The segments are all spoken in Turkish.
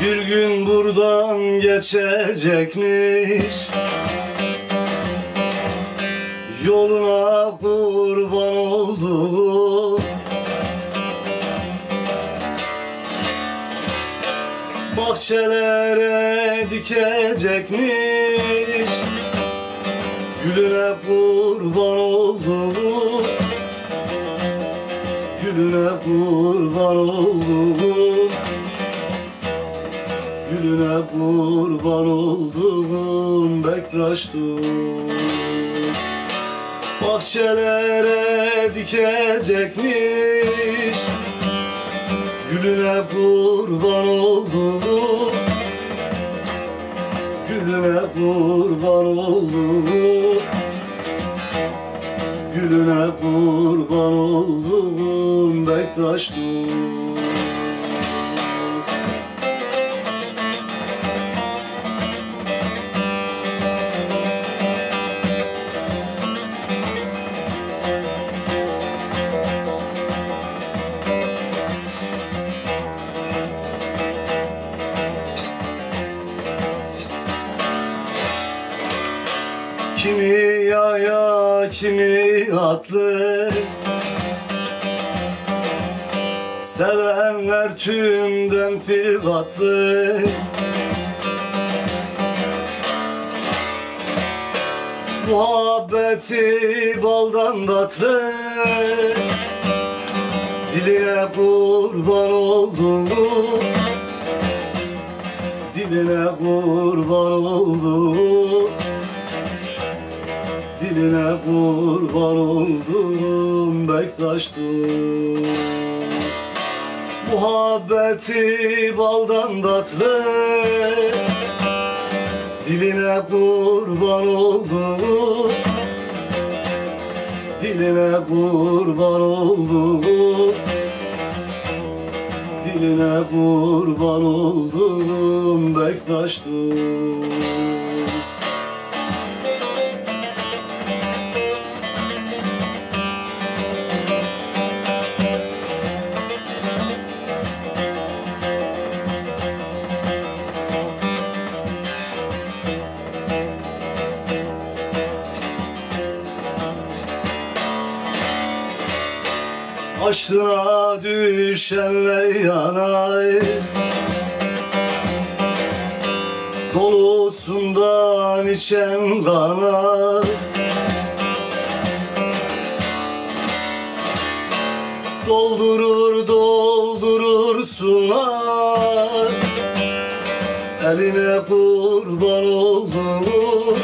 Bir gün buradan geçecekmiş, yoluna kurban olduğum. Bahçelere dikecekmiş, gülüne kurban olduğum. Gülüne kurban olduğum. Gülüne kurban olduğum Bektaş dur. Bahçelere dikecekmiş, gülüne kurban olduğum. Gülüne kurban olduğum. Gülüne kurban olduğum Bektaş dur. Kimi yaya, kimi atlı, sevenler tümden firgatlı. Muhabbeti baldan tatlı, diline kurban olduğum. Diline kurban olduğum. Diline kurban oldum Bektaş dur. Muhabbeti baldan tatlı, diline kurban oldum. Diline kurban oldum. Diline kurban oldum Bektaş dur. Aşkına düşenler yanar, dolusundan içen kanar. Doldurur doldurur sunar, eline kurban oldum.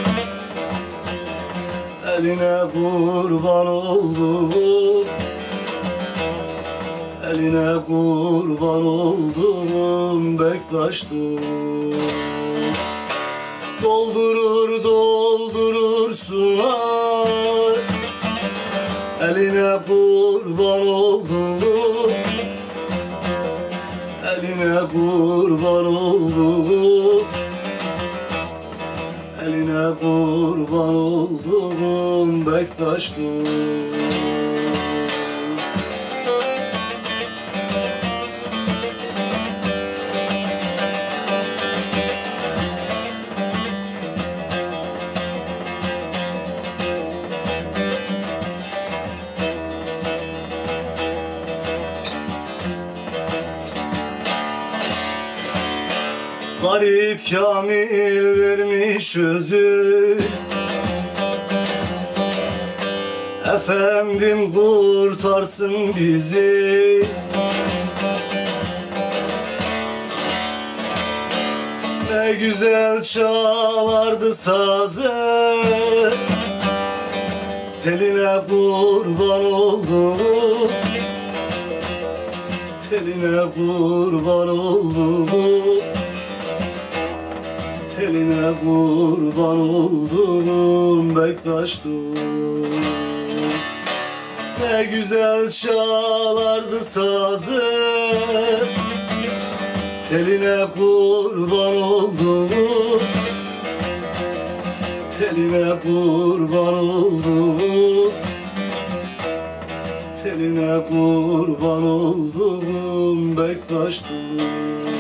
Eline kurban oldum. Eline kurban oldum Bektaş dur. Doldurur doldurur sunar, eline kurban oldum. Eline kurban oldum. Eline kurban oldum Bektaş dur. Garip Kamil vermiş özü, efendim kurtarsın bizi. Ne güzel çalardı sazı, teline kurban oldum. Teline kurban oldum. Teline kurban oldum Bektaş dur. Ne güzel çalardı sazı, teline kurban oldum. Teline kurban oldum. Teline kurban oldum Bektaş dur.